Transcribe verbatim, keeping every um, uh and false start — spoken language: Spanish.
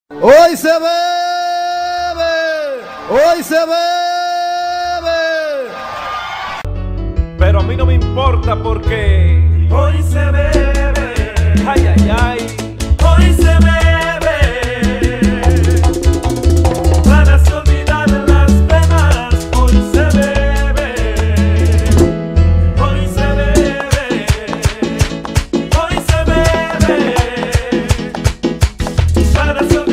Hoy se bebe, hoy se bebe. Pero a mí no me importa porque hoy se bebe. Ay, ay, ay. Hoy se bebe. Para se olvidar las penas. Hoy se bebe. Hoy se bebe. Hoy se bebe. Para se